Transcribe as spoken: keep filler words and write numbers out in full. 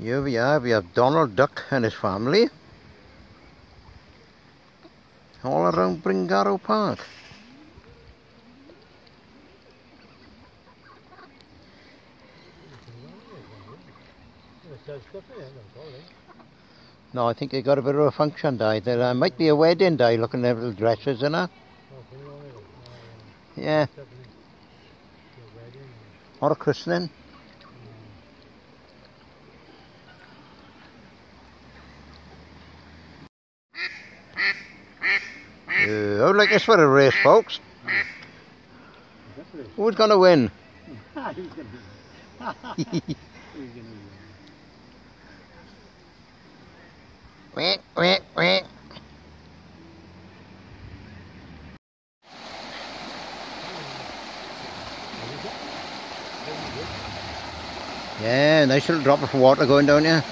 Here we are, we have Donald Duck and his family all around Bryngarw Park. No, I think they got a bit of a function day. There uh, might be a wedding day, looking at little dresses and that. Yeah. Or a christening. Uh, I would like this for a race, folks. Who's going to win? Wait, wait, wait. Yeah, nice little drop of water going down here.